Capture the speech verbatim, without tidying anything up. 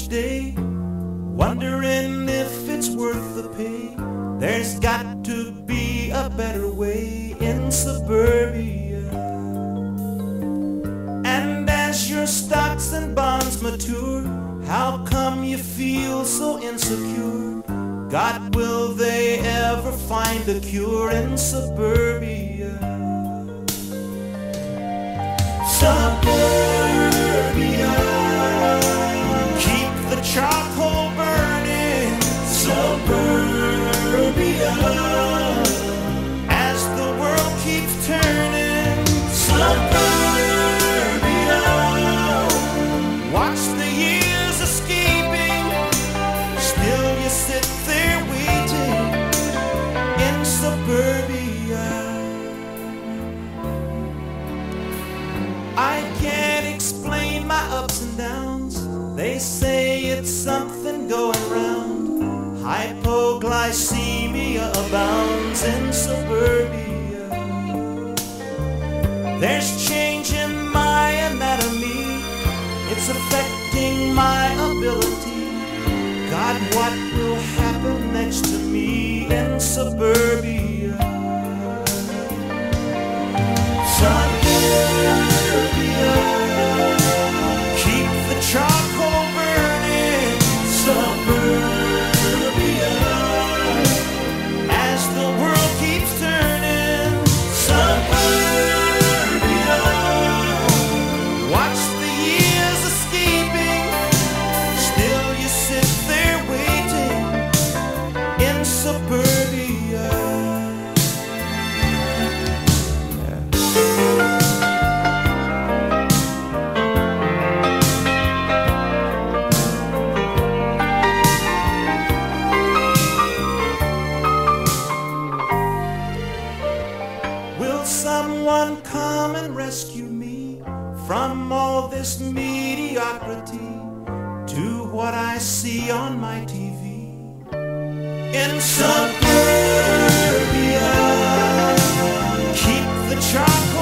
day, wondering if it's worth the pay. There's got to be a better way in suburbia. And as your stocks and bonds mature, how come you feel so insecure? God, will they ever find a cure in suburbia? Suburbia, keep the charcoal burning. Suburbia, as the world keeps turning. Suburbia, watch the years escaping, still you sit there waiting in suburbia. I can't explain my ups and downs. They say it's something going round. Hypoglycemia abounds in suburbia. There's change in my anatomy, it's affecting my ability. God, what will happen next to me in suburbia? Suburbia, keep the charcoal burning. Suburbia, as the world keeps turning. Suburbia, watch the years escaping, still you sit there waiting in suburbia. Will someone come and rescue me from all this mediocrity to what I see on my T V? In suburbia, keep the charcoal